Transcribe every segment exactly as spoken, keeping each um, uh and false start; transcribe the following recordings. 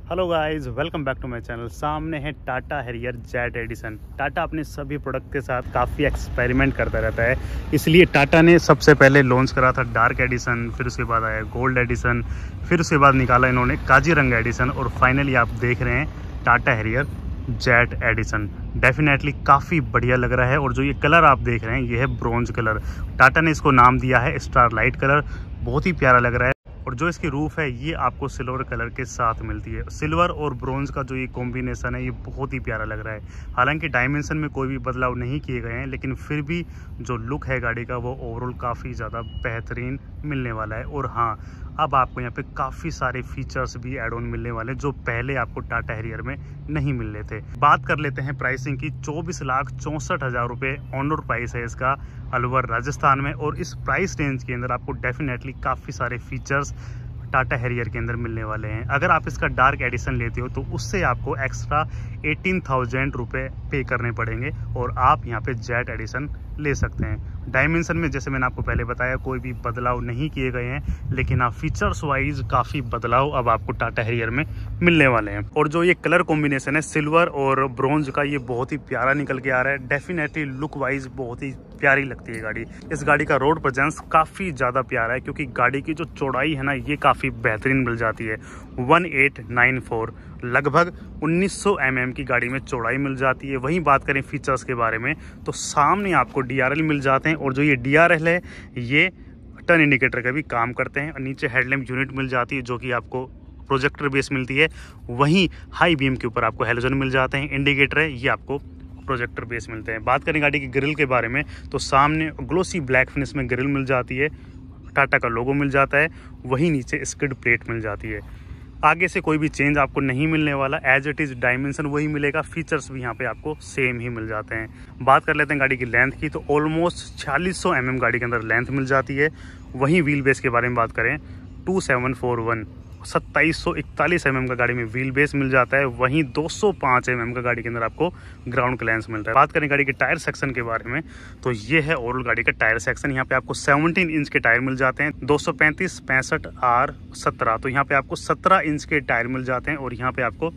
Hello guys, welcome back to my channel. सामने है Tata Harrier Jet edition. Tata अपने सभी प्रोडक्ट के साथ काफ़ी एक्सपेरिमेंट करता रहता है, इसलिए टाटा ने सबसे पहले लॉन्च करा था डार्क एडिशन, फिर उसके बाद आया गोल्ड एडिशन, फिर उसके बाद निकाला इन्होंने काजीरंगा एडिशन और फाइनली आप देख रहे हैं Tata Harrier Jet edition. Definitely काफ़ी बढ़िया लग रहा है और जो ये कलर आप देख रहे हैं ये है ब्रॉन्ज कलर। टाटा ने इसको नाम दिया है स्टारलाइट कलर। बहुत ही प्यारा लग रहा है और जो इसकी रूफ है ये आपको सिल्वर कलर के साथ मिलती है। सिल्वर और ब्रॉन्ज का जो ये कॉम्बिनेशन है ये बहुत ही प्यारा लग रहा है। हालांकि डायमेंशन में कोई भी बदलाव नहीं किए गए हैं, लेकिन फिर भी जो लुक है गाड़ी का वो ओवरऑल काफ़ी ज़्यादा बेहतरीन मिलने वाला है। और हाँ, अब आपको यहाँ पे काफ़ी सारे फीचर्स भी एड ऑन मिलने वाले जो पहले आपको टाटा हैरियर में नहीं मिल रहे थे। बात कर लेते हैं प्राइसिंग की। चौबीस लाख चौंसठ हज़ार रुपये ऑन रोड प्राइस है इसका अलवर राजस्थान में। और इस प्राइस रेंज के अंदर आपको डेफिनेटली काफ़ी सारे फीचर्स टाटा हैरियर के अंदर मिलने वाले हैं। अगर आप इसका डार्क एडिशन लेते हो तो उससे आपको एक्स्ट्रा एटीन थाउजेंड रुपये पे करने पड़ेंगे और आप यहाँ पे जेट एडिशन ले सकते हैं। डायमेंशन में जैसे मैंने आपको पहले बताया कोई भी बदलाव नहीं किए गए हैं, लेकिन हाँ फीचर्स वाइज काफ़ी बदलाव अब आपको टाटा हैरियर में मिलने वाले हैं। और जो ये कलर कॉम्बिनेशन है सिल्वर और ब्रॉन्ज का, ये बहुत ही प्यारा निकल के आ रहा है। डेफिनेटली लुक वाइज बहुत ही प्यारी लगती है गाड़ी। इस गाड़ी का रोड प्रेजेंस काफ़ी ज़्यादा प्यारा है क्योंकि गाड़ी की जो चौड़ाई है ना ये काफ़ी बेहतरीन मिल जाती है। वन एट नाइन फोर लगभग उन्नीस सौ एम एम की गाड़ी में चौड़ाई मिल जाती है। वहीं बात करें फीचर्स के बारे में तो सामने आपको डी आर एल मिल जाते हैं और जो ये डी आर एल है ये टर्न इंडिकेटर का भी काम करते हैं। और नीचे हेडलैम्प यूनिट मिल जाती है जो कि आपको प्रोजेक्टर बेस मिलती है। वहीं हाई बीम के ऊपर आपको हेलोजन मिल जाते हैं। इंडिकेटर है ये आपको प्रोजेक्टर बेस मिलते हैं। बात करें गाड़ी की ग्रिल के बारे में तो सामने ग्लोसी ब्लैक फिनिश में ग्रिल मिल जाती है, टाटा का लोगो मिल जाता है। वहीं नीचे स्किड प्लेट मिल जाती है। आगे से कोई भी चेंज आपको नहीं मिलने वाला, एज इट इज़ डायमेंशन वही मिलेगा। फीचर्स भी यहाँ पे आपको सेम ही मिल जाते हैं। बात कर लेते हैं गाड़ी की लेंथ की तो ऑलमोस्ट छियालीस सौ एम एम गाड़ी के अंदर लेंथ मिल जाती है। वहीं व्हील बेस के बारे में बात करें टू सेवन फोर वन सत्ताईस सौ इकतालीस एम एम का गाड़ी में व्हील बेस मिल जाता है। वहीं दो सौ पाँच एम एम का गाड़ी के अंदर आपको ग्राउंड क्लियरेंस मिलता है। बात करें गाड़ी के टायर सेक्शन के बारे में तो ये है ओवरऑल गाड़ी का टायर सेक्शन। यहाँ पे आपको सत्रह इंच के टायर मिल जाते हैं। दो सौ पैंतीस पैंसठ आर सत्रह, तो यहाँ पे आपको सत्रह इंच के टायर मिल जाते हैं। और यहाँ पे आपको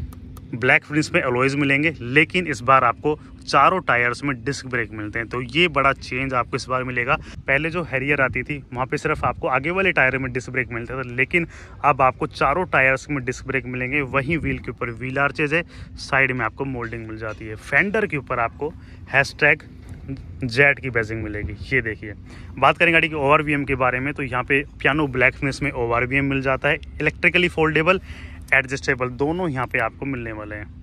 ब्लैक फिनिश में अलॉयज मिलेंगे, लेकिन इस बार आपको चारों टायर्स में डिस्क ब्रेक मिलते हैं। तो ये बड़ा चेंज आपको इस बार मिलेगा। पहले जो हैरियर आती थी वहाँ पे सिर्फ आपको आगे वाले टायर में डिस्क ब्रेक मिलता था, लेकिन अब आपको चारों टायर्स में डिस्क ब्रेक मिलेंगे। वहीं व्हील के ऊपर व्हील आर्चेज है, साइड में आपको मोल्डिंग मिल जाती है। फेंडर के ऊपर आपको हैशटैग जेट की बैजिंग मिलेगी, ये देखिए। बात करें गाड़ी की ओवर वी एम के बारे में तो यहाँ पे पियानो ब्लैक फिनिश में ओवर वी एम मिल जाता है। इलेक्ट्रिकली फोल्डेबल एडजस्टेबल दोनों यहाँ पे आपको मिलने वाले हैं।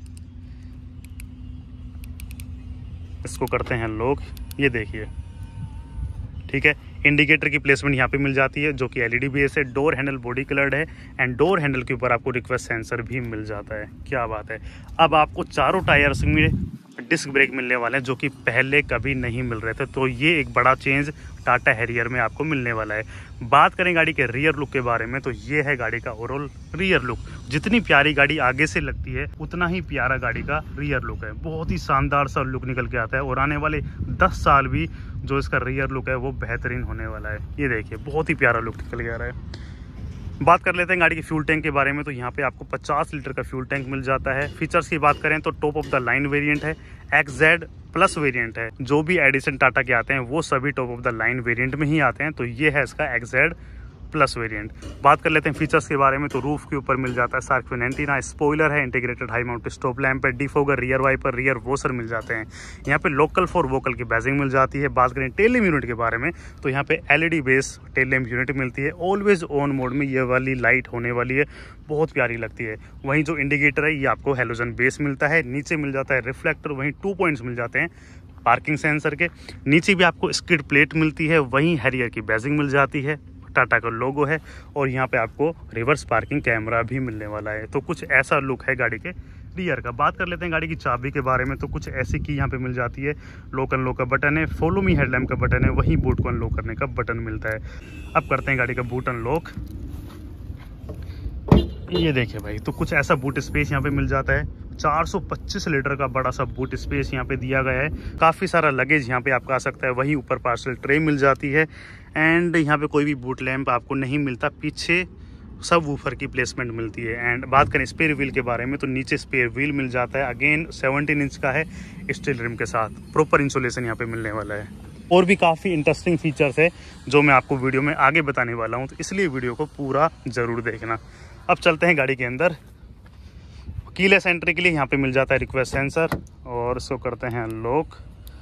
इसको करते हैं लोग, ये देखिए, ठीक है। इंडिकेटर की प्लेसमेंट यहाँ पे मिल जाती है जो कि एलईडी बेस है। डोर हैंडल बॉडी कलर्ड है एंड डोर हैंडल के ऊपर आपको रिक्वेस्ट सेंसर भी मिल जाता है। क्या बात है। अब आपको चारों टायर्स में डिस्क ब्रेक मिलने वाले हैं जो कि पहले कभी नहीं मिल रहे थे। तो ये एक बड़ा चेंज टाटा हैरियर में आपको मिलने वाला है। बात करें गाड़ी के रियर लुक के बारे में तो ये है गाड़ी का ओवरऑल रियर लुक। जितनी प्यारी गाड़ी आगे से लगती है उतना ही प्यारा गाड़ी का रियर लुक है। बहुत ही शानदार सा लुक निकल के आता है और आने वाले दस साल भी जो इसका रियर लुक है वो बेहतरीन होने वाला है। ये देखिए, बहुत ही प्यारा लुक निकल के आ रहा है। बात कर लेते हैं गाड़ी के फ्यूल टैंक के बारे में तो यहाँ पे आपको पचास लीटर का फ्यूल टैंक मिल जाता है। फीचर्स की बात करें तो top of the line variant है, एक्स जेड प्लस वेरिएंट है। जो भी एडिशन टाटा के आते हैं वो सभी top of the line variant में ही आते हैं। तो ये है इसका एक्स जेड प्लस वेरिएंट। बात कर लेते हैं फीचर्स के बारे में तो रूफ के ऊपर मिल जाता है शार्क फिन एंटीना, स्पॉइलर है, integrated high mounted stop lamp है, defogger, rear wiper, rear washer मिल जाते हैं। यहाँ पे लोकल फॉर वोकल की बैजिंग मिल जाती है। बात करें टेल लैम्प यूनिट के बारे में तो यहाँ पे LED base tail lamp unit मिलती है। ऑलवेज ऑन मोड में ये वाली लाइट होने वाली है, बहुत प्यारी लगती है। वहीं जो इंडिकेटर है ये आपको हेलोजन बेस मिलता है। नीचे मिल जाता है रिफ्लेक्टर, वहीं टू पॉइंट्स मिल जाते हैं पार्किंग सेंसर के। नीचे भी आपको स्किड प्लेट मिलती है। वहीं हैरियर की बैजिंग मिल जाती है, टाटा का लोगो है और यहाँ पे आपको रिवर्स पार्किंग कैमरा भी मिलने वाला है। तो कुछ ऐसा लुक है गाड़ी के रियर का। बात कर लेते हैं गाड़ी की चाबी के बारे में तो कुछ ऐसी की यहाँ पे मिल जाती है। लॉक अनलॉक का बटन है, फॉलो मी हेडलैम्प का बटन है, वहीं बूट को अनलॉक करने का बटन मिलता है। अब करते हैं गाड़ी का बूट अनलॉक। ये देखिए भाई, तो कुछ ऐसा बूट स्पेस यहाँ पे मिल जाता है। चार सौ पच्चीस लीटर का बड़ा सा बूट स्पेस यहाँ पे दिया गया है। काफ़ी सारा लगेज यहाँ पे आपका आ सकता है। वहीं ऊपर पार्सल ट्रे मिल जाती है एंड यहाँ पे कोई भी बूट लैंप आपको नहीं मिलता। पीछे सब वूफर की प्लेसमेंट मिलती है। एंड बात करें स्पेयर व्हील के बारे में तो नीचे स्पेयर व्हील मिल जाता है, अगेन सेवनटीन इंच का है स्टील रिम के साथ, प्रॉपर इंसुलेशन यहाँ पे मिलने वाला है। और भी काफ़ी इंटरेस्टिंग फीचर्स है जो मैं आपको वीडियो में आगे बताने वाला हूँ, तो इसलिए वीडियो को पूरा ज़रूर देखना। अब चलते हैं गाड़ी के अंदर। कीलेस एंट्री के लिए यहाँ पे मिल जाता है रिक्वेस्ट सेंसर और इसको करते हैं लॉक।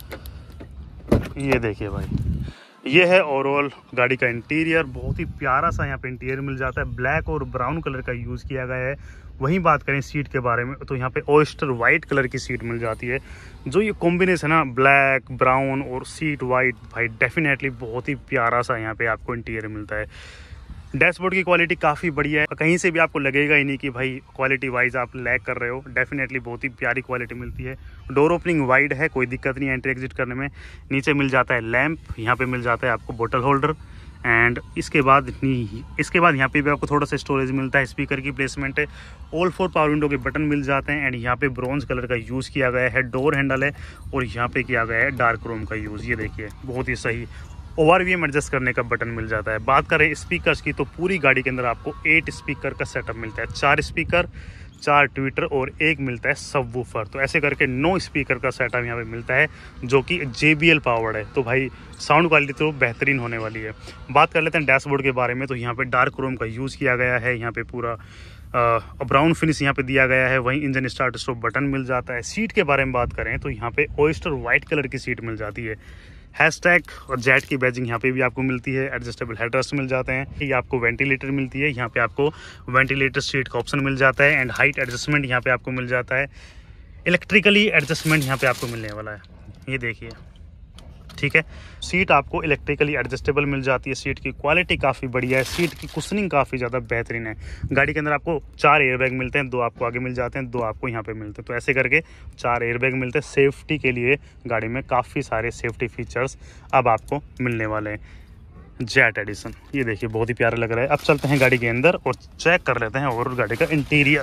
ये देखिए भाई, ये है ओवरऑल गाड़ी का इंटीरियर। बहुत ही प्यारा सा यहाँ पे इंटीरियर मिल जाता है, ब्लैक और ब्राउन कलर का यूज़ किया गया है। वहीं बात करें सीट के बारे में तो यहाँ पे ओयस्टर वाइट कलर की सीट मिल जाती है। जो ये कॉम्बिनेशन है ना ब्लैक ब्राउन और सीट वाइट, भाई डेफिनेटली बहुत ही प्यारा सा यहाँ पे आपको इंटीरियर मिलता है। डैशबोर्ड की क्वालिटी काफ़ी बढ़िया है, कहीं से भी आपको लगेगा ही नहीं कि भाई क्वालिटी वाइज आप लैग कर रहे हो। डेफिनेटली बहुत ही प्यारी क्वालिटी मिलती है। डोर ओपनिंग वाइड है, कोई दिक्कत नहीं है एंट्री एग्जिट करने में। नीचे मिल जाता है लैंप, यहाँ पे मिल जाता है आपको बोतल होल्डर। एंड इसके बाद इसके बाद यहाँ पे भी आपको थोड़ा सा स्टोरेज मिलता है, स्पीकर की प्लेसमेंट है, ऑल फोर पावर विंडो के बटन मिल जाते हैं। एंड यहाँ पे ब्रॉन्ज कलर का यूज़ किया गया है, डोर हैंडल है और यहाँ पे किया गया है डार्क क्रोम का यूज़। ये देखिए बहुत ही सही। ओवर वी एम एडजस्ट करने का बटन मिल जाता है। बात करें स्पीकर्स की तो पूरी गाड़ी के अंदर आपको एट स्पीकर का सेटअप मिलता है, चार स्पीकर, चार ट्विटर और एक मिलता है सब वूफर। तो ऐसे करके नौ स्पीकर का सेटअप यहाँ पे मिलता है जो कि जे बी एल पावर्ड है। तो भाई साउंड क्वालिटी तो बेहतरीन होने वाली है। बात कर लेते हैं डैशबोर्ड के बारे में तो यहाँ पे डार्क क्रोम का यूज़ किया गया है, यहाँ पे पूरा ब्राउन फिनिश यहाँ पे दिया गया है। वहीं इंजन स्टार्ट स्टॉप बटन मिल जाता है। सीट के बारे में बात करें तो यहाँ पे ओयस्टर वाइट कलर की सीट मिल जाती है। हैशटैग और जेट की बैजिंग यहाँ पे भी आपको मिलती है। एडजस्टेबल हेडरेस्ट मिल जाते हैं। ये आपको वेंटिलेटर मिलती है, यहाँ पे आपको वेंटिलेटर सीट का ऑप्शन मिल जाता है। एंड हाइट एडजस्टमेंट यहाँ पे आपको मिल जाता है। इलेक्ट्रिकली एडजस्टमेंट यहाँ पे आपको मिलने वाला है, ये देखिए, ठीक है। सीट आपको इलेक्ट्रिकली एडजस्टेबल मिल जाती है। सीट की क्वालिटी काफ़ी बढ़िया है, सीट की कुशनिंग काफ़ी ज़्यादा बेहतरीन है। गाड़ी के अंदर आपको चार एयरबैग मिलते हैं, दो आपको आगे मिल जाते हैं, दो आपको यहाँ पे मिलते हैं। तो ऐसे करके चार एयरबैग मिलते हैं। सेफ्टी के लिए गाड़ी में काफ़ी सारे सेफ्टी फीचर्स अब आपको मिलने वाले हैं। जेट एडिशन, ये देखिए बहुत ही प्यारा लग रहा है। अब चलते हैं गाड़ी के अंदर और चेक कर लेते हैं ओवरऑल गाड़ी का इंटीरियर।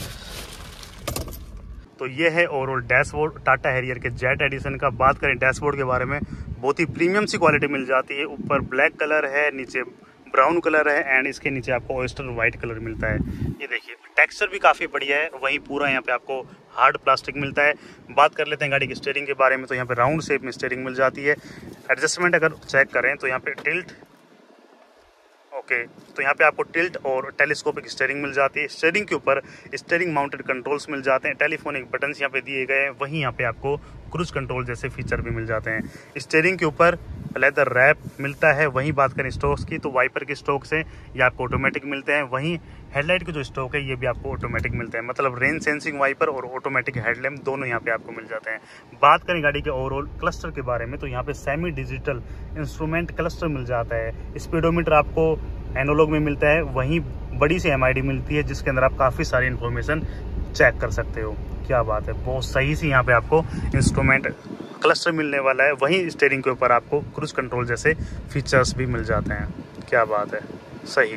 तो ये है ओवरऑल डैशबोर्ड टाटा हैरियर के जेट एडिशन का। बात करें डैशबोर्ड के बारे में, बहुत ही प्रीमियम सी क्वालिटी मिल जाती है। ऊपर ब्लैक कलर है, नीचे ब्राउन कलर है एंड इसके नीचे आपको ओयस्टर वाइट कलर मिलता है। ये देखिए टेक्सचर भी काफ़ी बढ़िया है। वहीं पूरा यहाँ पे आपको हार्ड प्लास्टिक मिलता है। बात कर लेते हैं गाड़ी की स्टीयरिंग के बारे में तो यहाँ पे राउंड शेप में स्टीयरिंग मिल जाती है। एडजस्टमेंट अगर चेक करें तो यहाँ पे टिल्ट, ओके, तो यहाँ पे आपको टिल्ट और टेलीस्कोपिक स्टीयरिंग मिल जाती है। स्टीयरिंग के ऊपर स्टीयरिंग माउंटेड कंट्रोल्स मिल जाते हैं, टेलीफोनिक बटन्स यहाँ पे दिए गए हैं। वहीं यहाँ पे आपको क्रूज कंट्रोल जैसे फीचर भी मिल जाते हैं। स्टीयरिंग के ऊपर लेदर रैप मिलता है। वहीं बात करें स्टोक्स की तो वाइपर के स्टोक्स हैं, ये आपको ऑटोमेटिक मिलते हैं। वहीं हेडलाइट के जो स्टोक है ये भी आपको ऑटोमेटिक मिलते हैं, मतलब रेन सेंसिंग वाइपर और ऑटोमेटिक हेडलैम्प दोनों यहाँ पे आपको मिल जाते हैं। बात करें गाड़ी के ओवरऑल क्लस्टर के बारे में तो यहाँ पे सेमी डिजिटल इंस्ट्रूमेंट क्लस्टर मिल जाता है। स्पीडोमीटर आपको एनालॉग में मिलता है। वहीं बड़ी सी एम आई डी मिलती है जिसके अंदर आप काफ़ी सारी इन्फॉर्मेशन चेक कर सकते हो। क्या बात है, बहुत सही सी यहाँ पे आपको इंस्ट्रूमेंट क्लस्टर मिलने वाला है। वहीं स्टीयरिंग के ऊपर आपको क्रूज कंट्रोल जैसे फीचर्स भी मिल जाते हैं। क्या बात है, सही,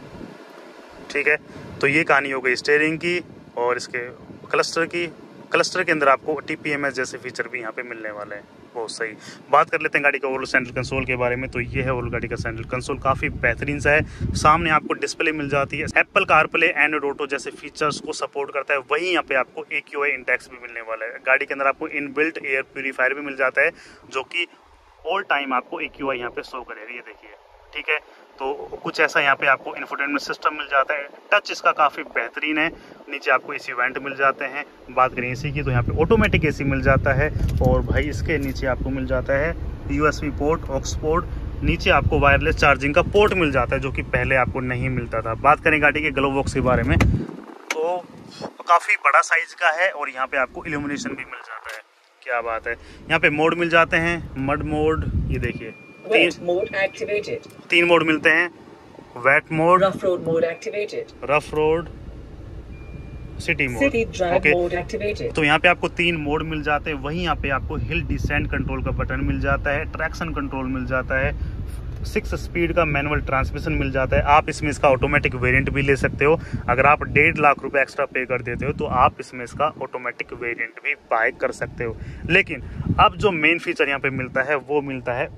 ठीक है। तो ये कहानी हो गई स्टीयरिंग की और इसके क्लस्टर की। क्लस्टर के अंदर आपको टी पी एम एस जैसे फीचर भी यहाँ पे मिलने वाले हैं, बहुत सही। बात कर लेते हैं गाड़ी का ओवरऑल सेंट्रल कंसोल के बारे में तो ये है ओवरऑल गाड़ी का सेंट्रल कंसोल, काफ़ी बेहतरीन सा है। सामने आपको डिस्प्ले मिल जाती है, एप्पल कारप्ले एंड्रॉइड ऑटो जैसे फीचर्स को सपोर्ट करता है। वहीं यहाँ पे आपको ए क्यू आई इंडेक्स भी मिलने वाला है। गाड़ी के अंदर आपको इनबिल्ट एयर प्यूरीफायर भी मिल जाता है जो कि ऑल टाइम आपको ए क्यू आई यहाँ पे शो करेगा, ये देखिए, ठीक है। तो कुछ ऐसा यहाँ पे आपको इंफोटेनमेंट सिस्टम मिल जाता है। टच इसका काफ़ी बेहतरीन है। नीचे आपको एसी वेंट मिल जाते हैं। बात करें एसी की तो यहाँ पे ऑटोमेटिक एसी मिल जाता है। और भाई इसके नीचे आपको मिल जाता है यूएसबी पोर्ट, ऑक्स पोर्ट, नीचे आपको वायरलेस चार्जिंग का पोर्ट मिल जाता है जो कि पहले आपको नहीं मिलता था। बात करें गाड़ी के ग्लोव बॉक्स के बारे में तो काफ़ी बड़ा साइज का है और यहाँ पे आपको इल्यूमिनेशन भी मिल जाता है। क्या बात है, यहाँ पे मोड मिल जाते हैं, मड मोड, ये देखिए तीन मोड एक्टिवेटेड, तीन मोड मिलते हैं। Wet mode, rough road mode activated, rough road, city mode, okay. तो यहाँ पे आपको तीन मोड मिल जाते हैं। वहीं यहाँ पे आपको हिल डिसेंट कंट्रोल का बटन मिल जाता है, ट्रैक्शन कंट्रोल मिल जाता है, सिक्स स्पीड का मैनुअल ट्रांसमिशन मिल जाता है। आप इसमें इसका ऑटोमेटिक वेरिएंट भी ले सकते हो। अगर आप डेढ़ लाख रुपए एक्स्ट्रा पे कर देते हो तो आप इसमें इसका ऑटोमेटिक वेरिएंट भी बाय कर सकते हो। लेकिन अब जो मेन फीचर यहाँ पे मिलता है वो मिलता है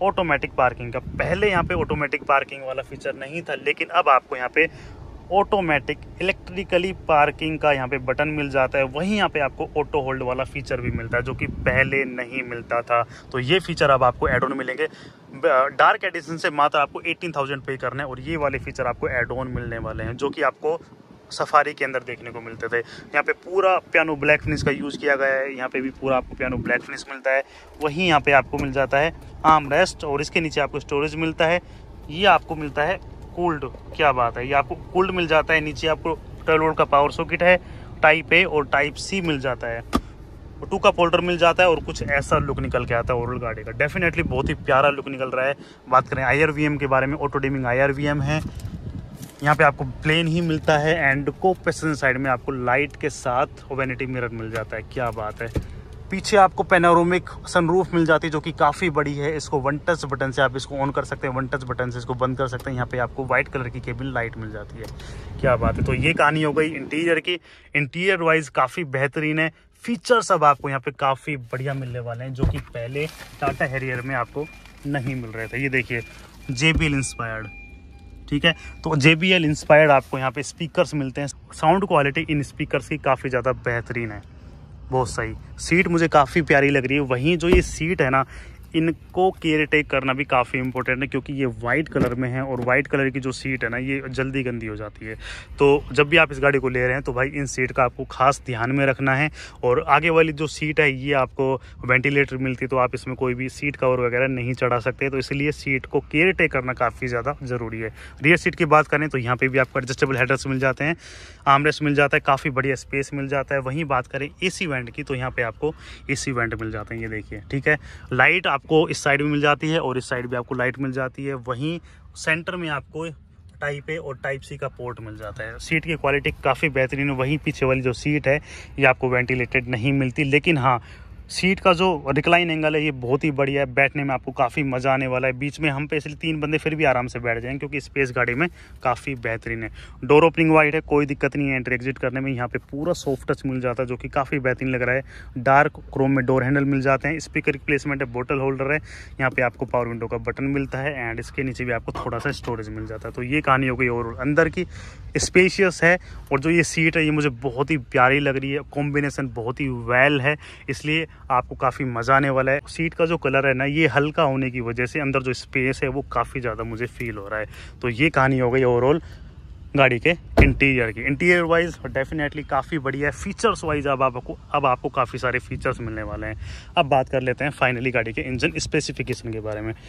ऑटोमेटिक पार्किंग का। पहले यहाँ पे ऑटोमेटिक पार्किंग वाला फीचर नहीं था, लेकिन अब आपको यहाँ पे ऑटोमेटिक इलेक्ट्रिकली पार्किंग का यहाँ पे बटन मिल जाता है। वहीं यहाँ पे आपको ऑटो होल्ड वाला फीचर भी मिलता है, जो कि पहले नहीं मिलता था। तो ये फीचर अब आपको एड ऑन मिलेंगे। डार्क एडिशन से मात्र आपको अठारह हज़ार पे करना है, और ये वाले फीचर आपको एड ऑन मिलने वाले हैं, जो कि आपको सफारी के अंदर देखने को मिलते थे। यहाँ पे पूरा पियानो ब्लैक फिनिश का यूज़ किया गया है। यहाँ पे भी पूरा आपको पियानो ब्लैक फिनिश मिलता है। वहीं यहाँ पे आपको मिल जाता है आर्म रेस्ट, और इसके नीचे आपको स्टोरेज मिलता है। ये आपको मिलता है कूल्ड, क्या बात है, ये आपको कूल्ड मिल जाता है। नीचे आपको ट्वेल्व वोल्ट का पावर सॉकेट है, टाइप ए और टाइप सी मिल जाता है, टू का होल्डर मिल जाता है, और कुछ ऐसा लुक निकल के आता है ओवरऑल गाड़ी का। डेफिनेटली बहुत ही प्यारा लुक निकल रहा है। बात करें आई आर वी एम के बारे में, auto dimming I R V M है। यहाँ पे आपको प्लेन ही मिलता है, एंड को पैसेंजर साइड में आपको लाइट के साथ वैनिटी मिरर मिल जाता है, क्या बात है। पीछे आपको पैनोरामिक सनरूफ मिल जाती है, जो कि काफ़ी बड़ी है। इसको वन टच बटन से आप इसको ऑन कर सकते हैं, वन टच बटन से इसको बंद कर सकते हैं। यहाँ पे आपको व्हाइट कलर की केबिन लाइट मिल जाती है, क्या बात है। तो ये कहानी हो गई इंटीरियर की। इंटीरियर वाइज काफ़ी बेहतरीन है। फीचर्स अब आपको यहाँ पे काफ़ी बढ़िया मिलने वाले हैं, जो कि पहले टाटा हैरियर में आपको नहीं मिल रहे थे। ये देखिए जे बी एल इंस्पायर्ड, ठीक है। तो जे बी एल इंस्पायर्ड आपको यहाँ पे स्पीकर्स मिलते हैं। साउंड क्वालिटी इन स्पीकर्स की काफ़ी ज़्यादा बेहतरीन है, बहुत सही। सीट मुझे काफ़ी प्यारी लग रही है। वहीं जो ये सीट है ना, इनको केयर टेक करना भी काफ़ी इंपॉर्टेंट है, क्योंकि ये वाइट कलर में है, और वाइट कलर की जो सीट है ना, ये जल्दी गंदी हो जाती है। तो जब भी आप इस गाड़ी को ले रहे हैं तो भाई इन सीट का आपको खास ध्यान में रखना है। और आगे वाली जो सीट है ये आपको वेंटिलेटर मिलती है, तो आप इसमें कोई भी सीट कवर वगैरह नहीं चढ़ा सकते, तो इसलिए सीट को केयर टेक करना काफ़ी ज़्यादा ज़रूरी है। रियर सीट की बात करें तो यहाँ पर भी आपको एडजस्टेबल हेडर्स मिल जाते हैं, आर्मरेस्ट मिल जाता है, काफ़ी बढ़िया स्पेस मिल जाता है। वहीं बात करें ए सी वेंट की, तो यहाँ पर आपको ए सी वेंट मिल जाते हैं, ये देखिए, ठीक है। लाइट आपको इस साइड में मिल जाती है, और इस साइड भी आपको लाइट मिल जाती है। वहीं सेंटर में आपको टाइप ए और टाइप सी का पोर्ट मिल जाता है। सीट की क्वालिटी काफ़ी बेहतरीन है। वहीं पीछे वाली जो सीट है ये आपको वेंटिलेटेड नहीं मिलती, लेकिन हाँ, सीट का जो रिक्लाइन एंगल है ये बहुत ही बढ़िया है। बैठने में आपको काफ़ी मज़ा आने वाला है। बीच में हम पे इसलिए तीन बंदे फिर भी आराम से बैठ जाएंगे, क्योंकि स्पेस गाड़ी में काफ़ी बेहतरीन है। डोर ओपनिंग वाइड है, कोई दिक्कत नहीं है एंटर एग्जिट करने में। यहाँ पे पूरा सॉफ्ट टच मिल जाता है, जो कि काफ़ी बेहतरीन लग रहा है। डार्क क्रोम में डोर हैंडल मिल जाते हैं। स्पीकर की प्लेसमेंट है, बोतल होल्डर है। यहाँ पे आपको पावर विंडो का बटन मिलता है, एंड इसके नीचे भी आपको थोड़ा सा स्टोरेज मिल जाता है। तो ये कहानी हो गई। और अंदर की स्पेशियस है, और जो ये सीट है ये मुझे बहुत ही प्यारी लग रही है। कॉम्बिनेशन बहुत ही वेल है, इसलिए आपको काफ़ी मज़ा आने वाला है। सीट का जो कलर है ना, ये हल्का होने की वजह से अंदर जो स्पेस है वो काफ़ी ज़्यादा मुझे फील हो रहा है। तो ये कहानी हो गई ओवरऑल गाड़ी के इंटीरियर की। इंटीरियर वाइज डेफिनेटली काफ़ी बढ़िया है। फीचर्स वाइज अब आपको अब आपको काफ़ी सारे फीचर्स मिलने वाले हैं। अब बात कर लेते हैं फाइनली गाड़ी के इंजन स्पेसिफिकेशन के बारे में।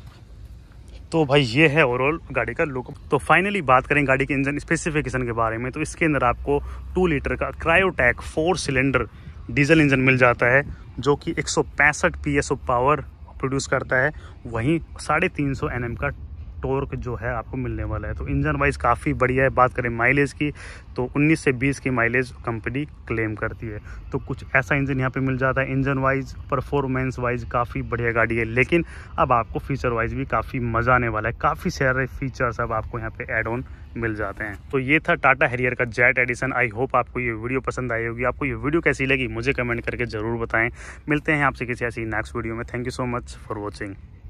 तो भाई ये है ओवरऑल गाड़ी का लुक। तो फाइनली बात करें गाड़ी के इंजन स्पेसिफिकेशन के बारे में, तो इसके अंदर आपको टू लीटर का Kryotec four cylinder diesel engine मिल जाता है, जो कि एक सौ पैंसठ P S of power produce करता है। वहीं साढ़े तीन सौ एन एम का टॉर्क जो है आपको मिलने वाला है। तो इंजन वाइज काफ़ी बढ़िया है। बात करें माइलेज की, तो उन्नीस से बीस की माइलेज कंपनी क्लेम करती है। तो कुछ ऐसा इंजन यहाँ पे मिल जाता है। इंजन वाइज परफॉर्मेंस वाइज काफ़ी बढ़िया गाड़ी है, लेकिन अब आपको फीचर वाइज भी काफ़ी मज़ा आने वाला है। काफ़ी सारे फीचर्स अब आपको यहाँ पे एड ऑन मिल जाते हैं। तो ये था टाटा हैरियर का जेट एडिशन। आई होप आपको ये वीडियो पसंद आई होगी। आपको ये वीडियो कैसी लगी मुझे कमेंट करके ज़रूर बताएं। मिलते हैं आपसे किसी ऐसी नेक्स्ट वीडियो में। Thank you so much for watching.